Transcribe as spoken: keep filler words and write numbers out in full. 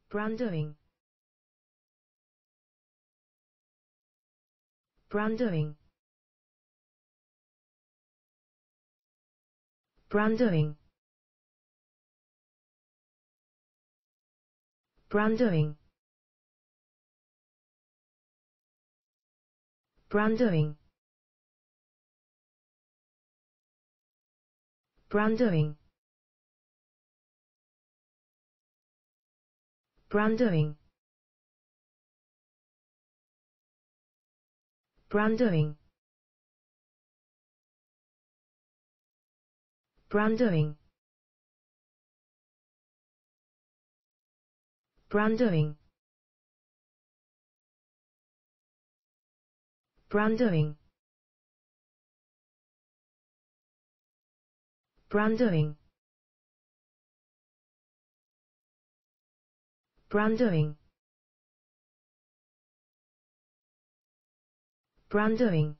Brandering. Brandering. Brandering. Brandering. Brandering. Brandering. Brandering. Brandering. Brandering. Brandering. Brandering. Brandering. Brandering. Brandering.